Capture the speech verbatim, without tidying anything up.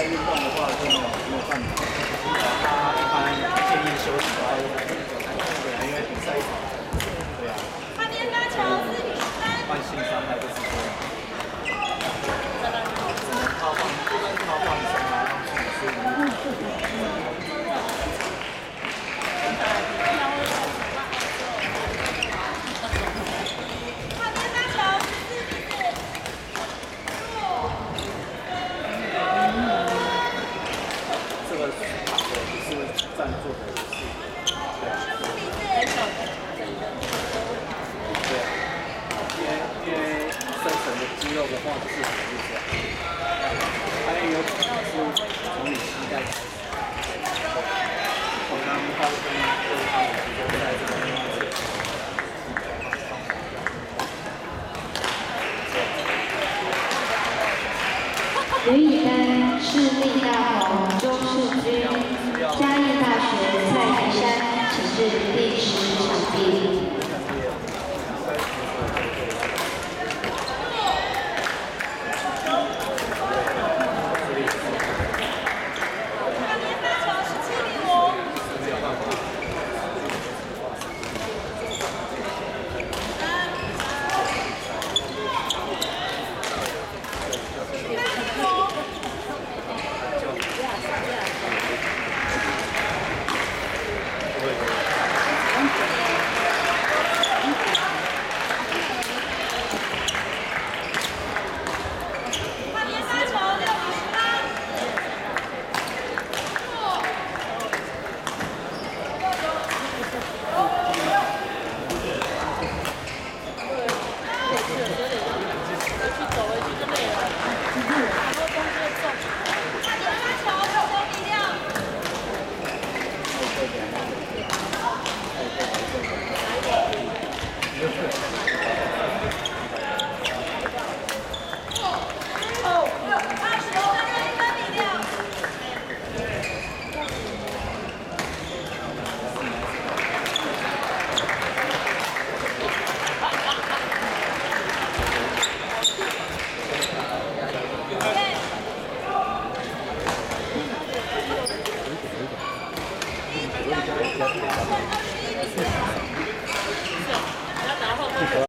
运动的话就没有没有办法。他一般建议休息的话，对啊，因为比赛场，对啊。换边发球，四比三。慢性伤害就是这样。只能靠放，不能靠放松啊，让自己舒服。 站坐的也是，对啊，对啊，因为因为深层的肌肉的话就是很是这样，还有可能是从你膝盖开始，从他们到跟就是他们集中在这个地方。 刘以丹、市立大红、周世军、嘉义大学蔡宜山，请至第十场地。 Thank you.